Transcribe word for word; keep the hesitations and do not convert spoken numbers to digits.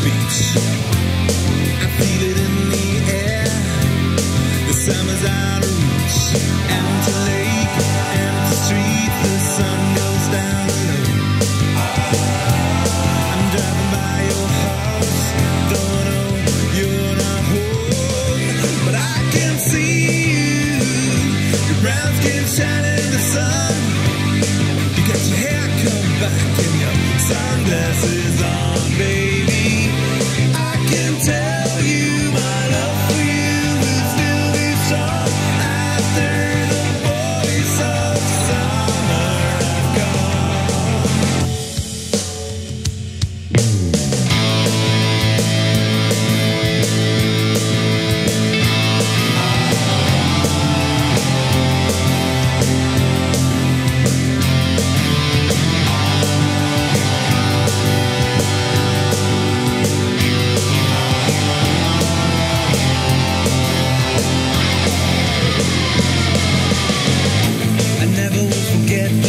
beach. I feel it in the air. The summer's out of reach. Empty lake, empty street. The sun goes down low. I'm driving by your house. Don't know you're not home, but I can see you. Your brown skin shining in the sun. You got your hair come back and your sunglasses on, baby. I can tell you my love for you will still be strong after the voice of summer have gone. I never will forget